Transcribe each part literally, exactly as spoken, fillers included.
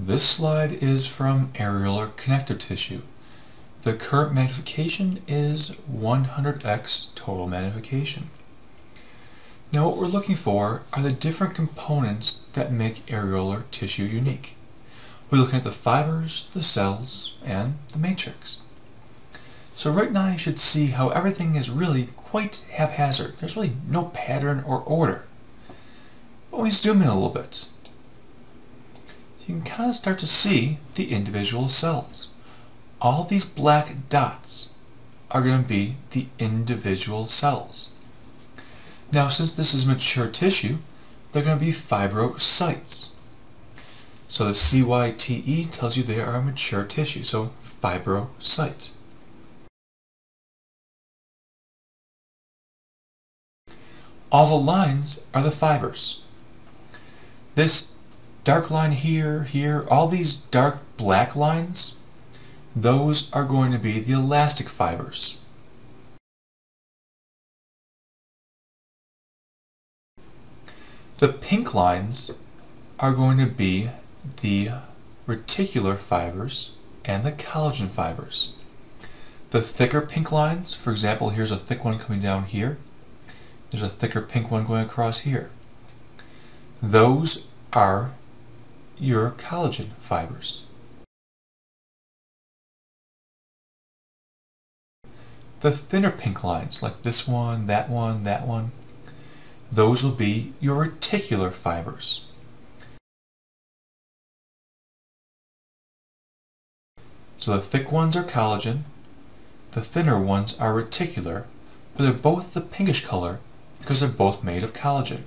This slide is from areolar connective tissue. The current magnification is one hundred x total magnification. Now what we're looking for are the different components that make areolar tissue unique. We're looking at the fibers, the cells, and the matrix. So right now you should see how everything is really quite haphazard. There's really no pattern or order. But when we zoom in a little bit, you can kind of start to see the individual cells. All these black dots are going to be the individual cells. Now, since this is mature tissue, they're going to be fibrocytes. So the C Y T E tells you they are mature tissue, so fibrocyte. All the lines are the fibers. This dark line here, here, all these dark black lines, those are going to be the elastic fibers. The pink lines are going to be the reticular fibers and the collagen fibers. The thicker pink lines, for example, here's a thick one coming down here. There's a thicker pink one going across here. Those are your collagen fibers. The thinner pink lines, like this one, that one, that one, those will be your reticular fibers. So the thick ones are collagen, the thinner ones are reticular, but they're both the pinkish color because they're both made of collagen.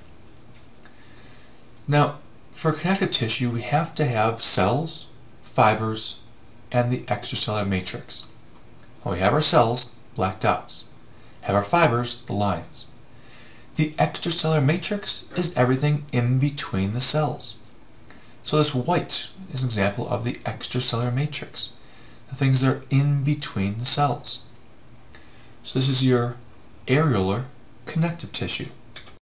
Now, for connective tissue, we have to have cells, fibers, and the extracellular matrix. When we have our cells, black dots. Have our fibers, the lines. The extracellular matrix is everything in between the cells. So this white is an example of the extracellular matrix, the things that are in between the cells. So this is your areolar connective tissue.